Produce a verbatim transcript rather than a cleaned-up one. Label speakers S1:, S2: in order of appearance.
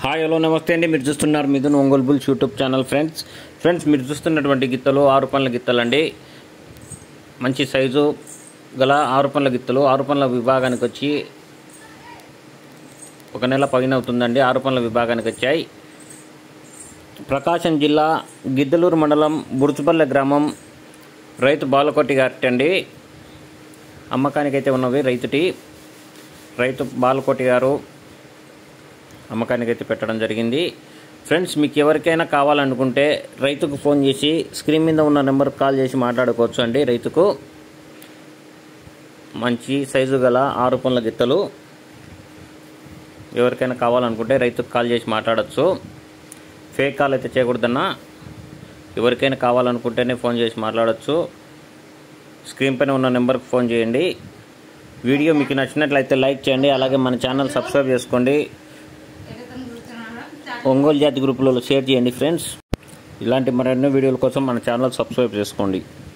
S1: Hi hello నమస్తే అండి. మీరు చూస్తున్నారు Mithun Ongole bulls YouTube channel. Friends friends మీరు చూస్తున్నటువంటి గిత్తలు ఆరు పనుల గిత్తలండి. మంచి సైజు గల ఆరు పనుల గిత్తలు. ఆరు పనుల విభాగానికి వచ్చి ఒక నెల పైన అవుతుందండి. ఆరు పనుల విభాగానికి వచ్చాయి. ప్రకాశం జిల్లా గిద్దలూరు మండలం బుర్చుపల్లె గ్రామం రైతు బాలకోటి గారి అండి. అమ్మకానికైతే ఉన్నవి రైతుటి రైతు బాలకోటి గారు అమ్మకానికైతే పెట్టడం జరిగింది. ఫ్రెండ్స్ మీకు ఎవరికైనా కావాలనుకుంటే రైతుకు ఫోన్ చేసి స్క్రీన్ మీద ఉన్న నెంబర్కి కాల్ చేసి మాట్లాడుకోవచ్చు అండి. రైతుకు మంచి సైజు గల ఆరు పనుల గిత్తలు ఎవరికైనా కావాలనుకుంటే రైతుకు కాల్ చేసి మాట్లాడచ్చు. ఫేక్ కాల్ అయితే చేయకూడదన్నా. ఎవరికైనా కావాలనుకుంటేనే ఫోన్ చేసి మాట్లాడచ్చు. స్క్రీన్ పైన ఉన్న నెంబర్కి ఫోన్ చేయండి. వీడియో మీకు నచ్చినట్లయితే లైక్ చేయండి. అలాగే మన ఛానల్ సబ్స్క్రైబ్ చేసుకోండి. ఒంగోలు జాతి గ్రూపులలో షేర్ చేయండి. ఫ్రెండ్స్ ఇలాంటి మరెన్నో వీడియోల కోసం మన ఛానల్ సబ్స్క్రైబ్ చేసుకోండి.